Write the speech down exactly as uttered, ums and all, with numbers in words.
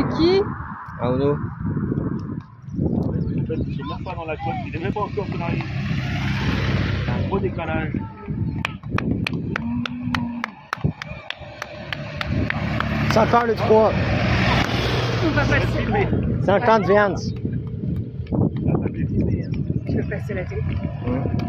C'est qui? Arnaud. En fait, ils sont même pas dans la côte, il n'est même pas encore dans les... Il y a un gros décalage. C'est encore le trois. On va passer. cinquante Vance. Je vais passer la télé. Hum.